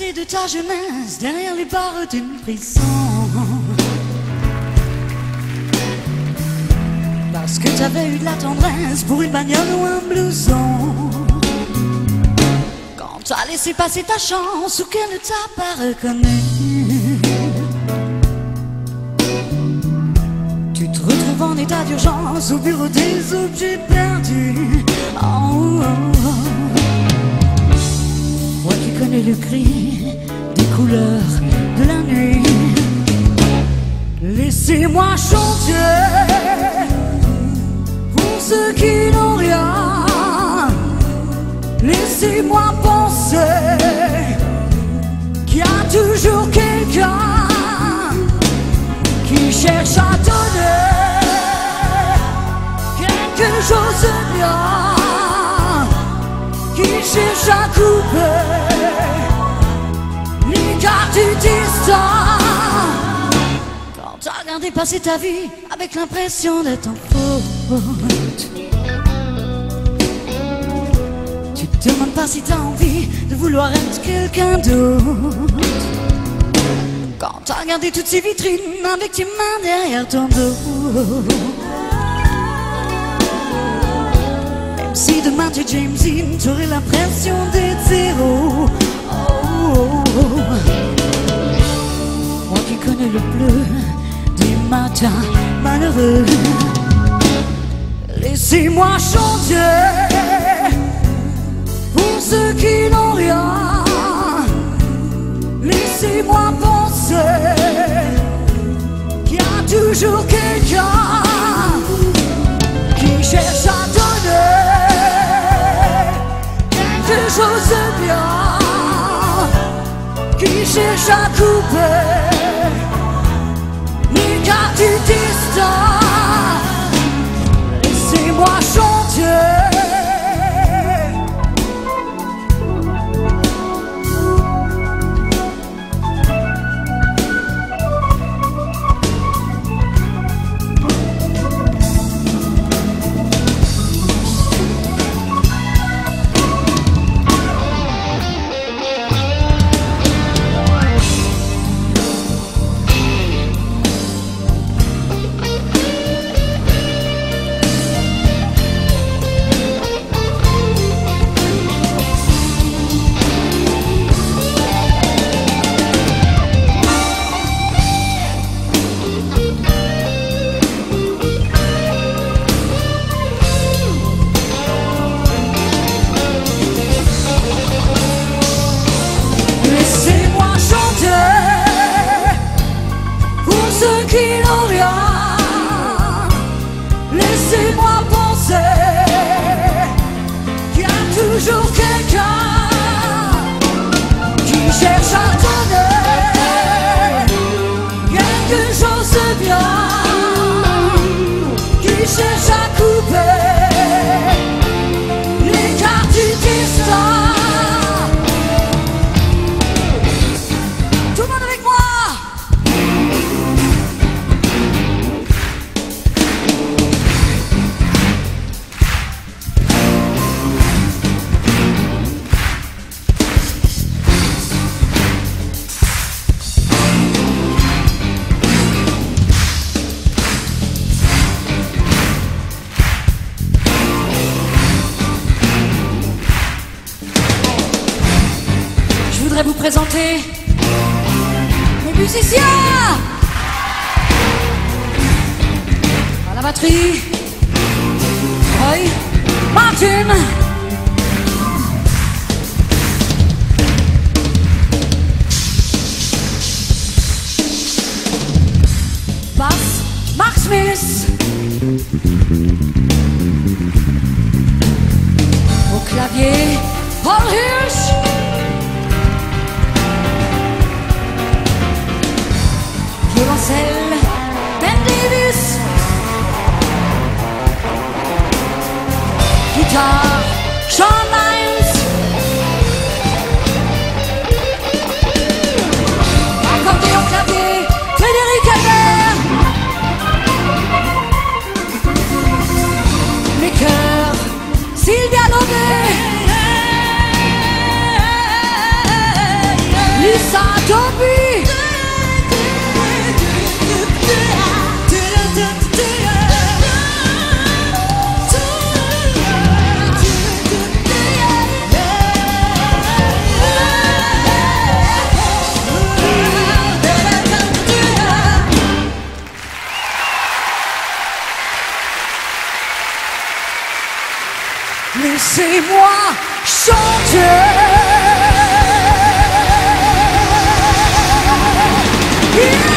rêvé de ta jeunesse derrière les barres d'une prison. Parce que t'avais eu de la tendresse pour une bagnole ou un blouson. Quand t'as laissé passer ta chance ou qu'elle ne t'a pas reconnu, tu te retrouves en état d'urgence au bureau des objets perdus. Oh, oh, oh. Moi qui connais le cri des couleurs de la nuit, laissez-moi chanter pour ceux qui n'ont rien. Laissez-moi penser qu'il y a toujours quelqu'un qui cherche à donner quelque chose de bien, qui cherche à couper l'écart du destin. Quand t'as regardé passer ta vie avec l'impression d'être en faute, tu te demandes pas si t'as envie de vouloir être quelqu'un d'autre. Quand t'as regardé toutes ces vitrines avec tes mains derrière ton dos, même si demain tu es James Dean, t'aurais l'impression d'être zéro. Oh, oh, oh. Moi qui connais le bleu des matins malheureux, laissez-moi chanter pour ceux qui n'ont rien. Laissez-moi penser qu'il y a toujours quelqu'un qui cherche à donner quelque chose de bien, qui cherche à couper l'écart du destin. Laissez-moi chanter. Laissez-moi penser qu'il y a toujours quelqu'un qui cherche à donner quelque chose de bien, qui cherche à couper l'écart du destin. Tout le monde avec moi. Je voudrais vous présenter les musiciens. À la batterie, Roy Martin. Basse, Mark Smith. Au clavier, Paul Hirsch. Violoncelle, Ben Davis. Guitare, Sean Lyons. Accordéon, clavier, Frédéric Albert. Les chœurs, Sylvia Lobé. Laissez-moi chanter. Yeah.